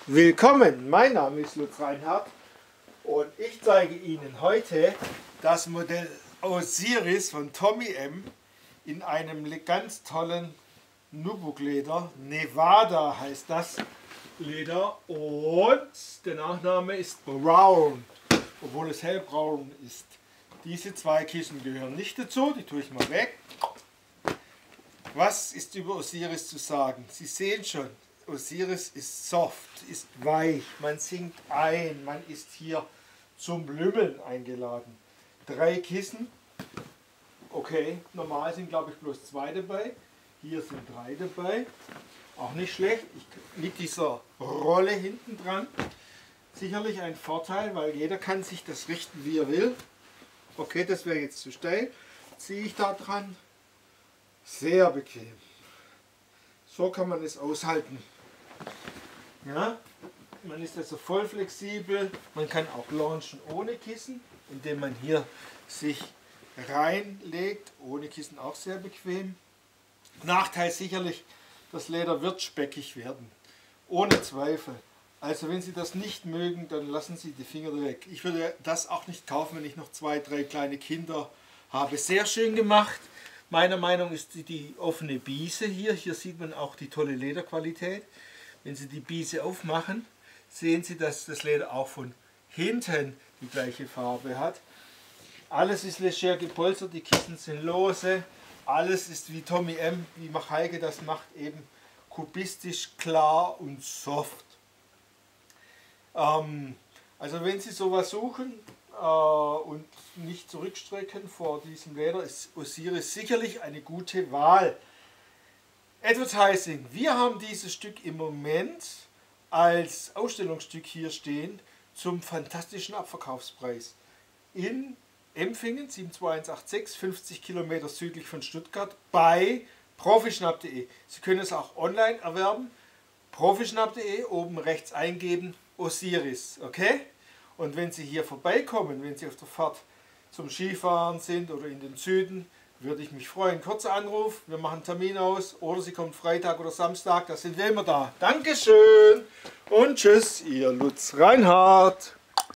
Willkommen, mein Name ist Lutz Reinhardt und ich zeige Ihnen heute das Modell Osiris von Tommy M. in einem ganz tollen Nubuck-Leder. Nevada heißt das Leder und der Nachname ist Brown, obwohl es hellbraun ist. Diese zwei Kissen gehören nicht dazu, die tue ich mal weg. Was ist über Osiris zu sagen? Sie sehen schon, Osiris ist soft, ist weich, man sinkt ein, man ist hier zum Lümmeln eingeladen. 3 Kissen, okay, normal sind glaube ich bloß 2 dabei, hier sind 3 dabei, auch nicht schlecht, mit dieser Rolle hinten dran. Sicherlich ein Vorteil, weil jeder kann sich das richten, wie er will. Okay, das wäre jetzt zu steil, ziehe ich da dran, sehr bequem. So kann man es aushalten. Ja, man ist also voll flexibel, man kann auch launchen ohne Kissen, indem man hier sich reinlegt, ohne Kissen auch sehr bequem. Nachteil sicherlich, das Leder wird speckig werden, ohne Zweifel. Also wenn Sie das nicht mögen, dann lassen Sie die Finger weg. Ich würde das auch nicht kaufen, wenn ich noch 2, 3 kleine Kinder habe. Sehr schön gemacht. Meiner Meinung nach ist die offene Biese hier. Hier sieht man auch die tolle Lederqualität. Wenn Sie die Biese aufmachen, sehen Sie, dass das Leder auch von hinten die gleiche Farbe hat. Alles ist leger gepolstert, die Kissen sind lose. Alles ist wie Tommy M., wie Machaike das macht, eben kubistisch, klar und soft. Also wenn Sie sowas suchen und nicht zurückstrecken vor diesem Leder, ist Osiris sicherlich eine gute Wahl. Advertising. Wir haben dieses Stück im Moment als Ausstellungsstück hier stehen zum fantastischen Abverkaufspreis. In Empfingen 72186, 50 Kilometer südlich von Stuttgart, bei profischnapp.de. Sie können es auch online erwerben. Profischnapp.de, oben rechts eingeben, Osiris. Okay? Und wenn Sie hier vorbeikommen, wenn Sie auf der Fahrt zum Skifahren sind oder in den Süden, würde ich mich freuen. Kurzer Anruf, wir machen einen Termin aus oder Sie kommen Freitag oder Samstag, da sind wir immer da. Dankeschön und tschüss, Ihr Lutz Reinhardt.